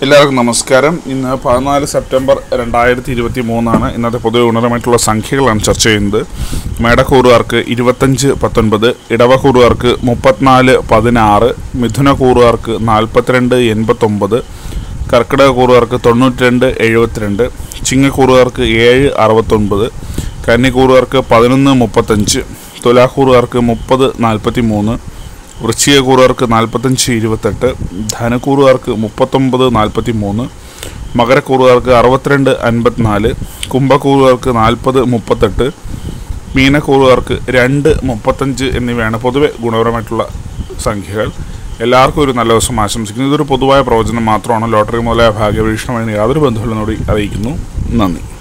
എല്ലാവർക്കും നമസ്കാരം. ഇന്ന് 14 സെപ്റ്റംബർ 2023 ഇന്നത്തെ പൊതുവെ ഗുണപരമായിട്ടുള്ള സംഖ്യകളാണ് ചർച്ച ചെയ്യുന്നത്. മേടക്കൂറുകാർക്ക് 25-19, ഇടവക്കൂറുകാർക്ക് 34-16, മിഥുനക്കൂറുകാർക്ക് 42-89, കർക്കിടകക്കൂറുകാർക്ക് 92-72, ചിങ്ങക്കൂറുകാർക്ക് 7-69, കന്നിക്കൂറുകാർക്ക് 11-35, തുലാക്കൂറുകാർക്ക് 30-43, വൃശ്ചികക്കൂറുകാർക്ക് 45-28, ധനുക്കൂറുകാർക്ക് 39-43, മകരക്കൂറുകാർക്ക് 62-54, കുംഭക്കൂറുകാർക്ക് 40-38, മീനക്കൂറുകാർക്ക് 2-35 എന്നിവയാണ് പൊതുവെ ഗുണപരമായിട്ടുള്ള സംഖ്യകൾ. എല്ലാവർക്കും ഒരു നല്ല ദിവസം ആശംസിക്കുന്നു. ഇതൊരു പൊതുവായ പ്രവചനം മാത്രമാണ്. ലോട്ടറി മുതലായ ഭാഗ്യപരീക്ഷണമായി യാതൊരു ബന്ധവുമില്ലെന്നോട് അറിയിക്കുന്നു. നന്ദി.